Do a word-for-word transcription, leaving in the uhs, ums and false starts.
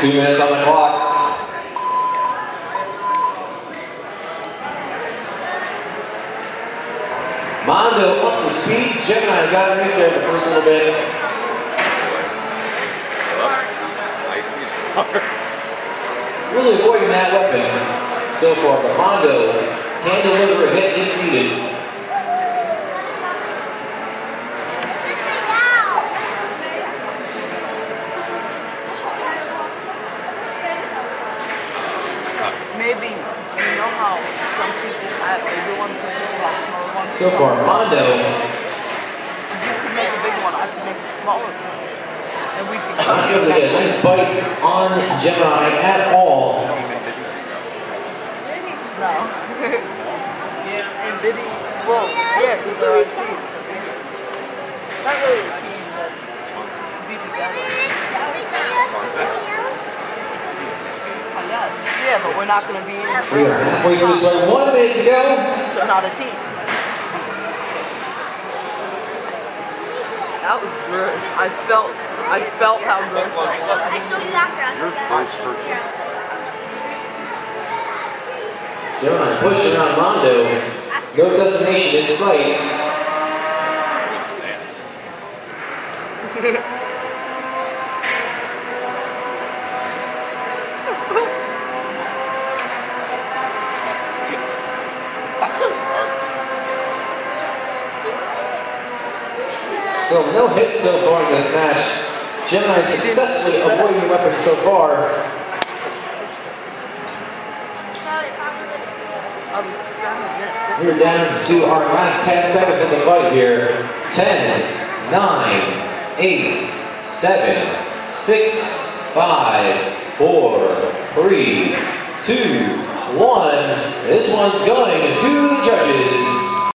Two minutes on the clock. Mondo up the speed. Gemini got underneath there in the first little bit. Really avoiding that weapon so far, but Mondo can deliver a hit if needed. Maybe, you know how some people have bigger ones and people have smaller ones? So far, Mondo. If you could make a big one, I could make a smaller one. And we could cut Mondo get a nice bite on Gemini at all. No. And Biddy, well, yeah, because they're our teams. Not really a team, that's be together. I guess. Yeah, but we're not going to be in the We are halfway through this one. One minute to go. So not a team. That was good. I felt, I felt how good it was. Gemini pushing on Mondo. No destination in sight. So no hits so far in this match. Gemini successfully avoiding the weapon so far. We're down to our last ten seconds of the fight here. ten, nine, eight, seven, six, five, four, three, two, one. This one's going to the judges.